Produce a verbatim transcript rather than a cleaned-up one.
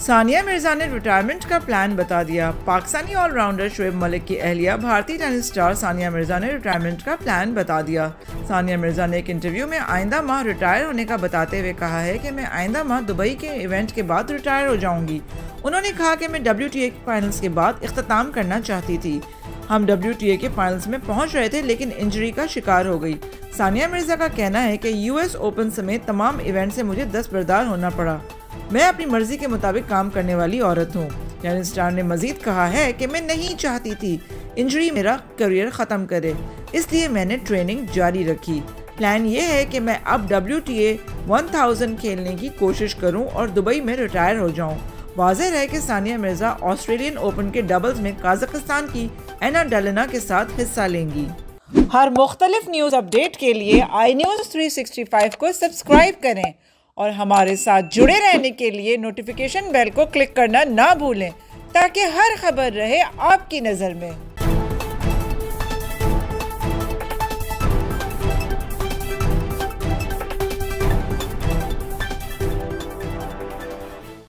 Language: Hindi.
सानिया मिर्जा ने रिटायरमेंट का प्लान बता दिया। पाकिस्तानी ऑलराउंडर शोएब मलिक की अहलिया भारतीय टेनिस स्टार सानिया मिर्जा ने रिटायरमेंट का प्लान बता दिया। सानिया मिर्जा ने एक इंटरव्यू में आइंदा माह रिटायर होने का बताते हुए कहा है कि मैं आइंदा माह दुबई के इवेंट के बाद रिटायर हो जाऊंगी। उन्होंने कहा कि मैं डब्ल्यू टी ए के फाइनल्स के बाद इख्तिताम करना चाहती थी। हम डब्ल्यू टी ए के फाइनल्स में पहुंच रहे थे लेकिन इंजरी का शिकार हो गई। सानिया मिर्जा का कहना है कि यू एस ओपन समेत तमाम इवेंट से मुझे दस्तबरदार होना पड़ा। मैं अपनी मर्जी के मुताबिक काम करने वाली औरत हूँ। टेनिस स्टार ने मजीद कहा है कि मैं नहीं चाहती थी इंजरी मेरा करियर ख़त्म करे, इसलिए मैंने ट्रेनिंग जारी रखी। प्लान ये है कि मैं अब W T A one thousand खेलने की कोशिश करूं और दुबई में रिटायर हो जाऊं। वाज़ेह है कि सानिया मिर्जा ऑस्ट्रेलियन ओपन के डबल्स में काजाकिस्तान की एना डालिना के साथ हिस्सा लेंगी। हर मुख्तलिफ न्यूज़ अपडेट के लिए I news three sixty five को सब्सक्राइब करें और हमारे साथ जुड़े रहने के लिए नोटिफिकेशन बेल को क्लिक करना ना भूलें ताकि हर खबर रहे आपकी नज़र में।